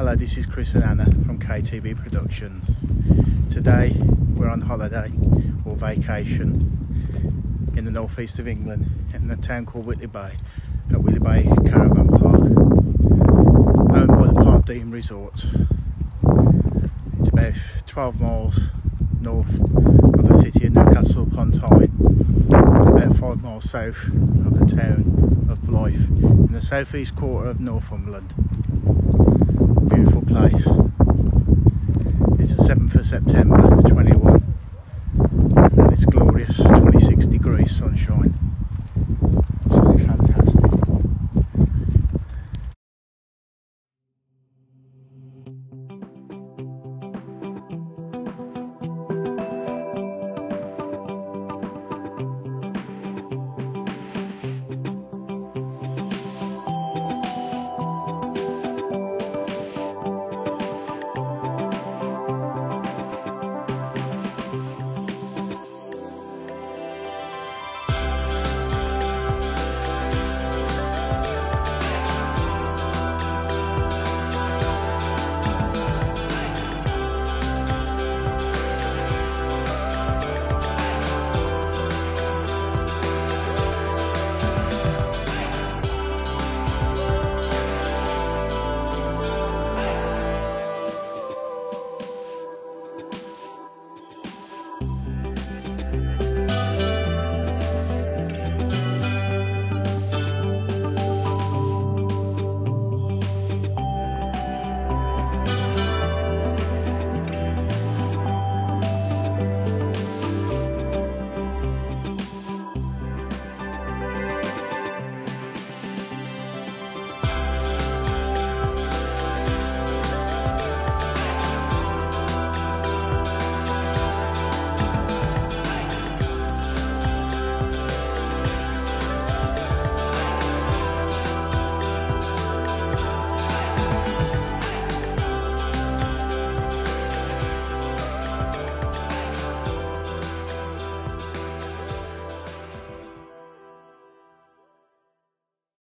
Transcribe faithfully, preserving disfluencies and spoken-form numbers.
Hello, this is Chris and Anna from K T B Productions. Today we're on holiday or vacation in the northeast of England in a town called Whitley Bay at Whitley Bay Caravan Park, owned by the Park Resort. It's about twelve miles north of the city of Newcastle upon Tyne, and about five miles south of the town of Blyth in the southeast quarter of Northumberland. Beautiful place. It's the seventh of September twenty-one and it's glorious twenty-six degrees sunshine.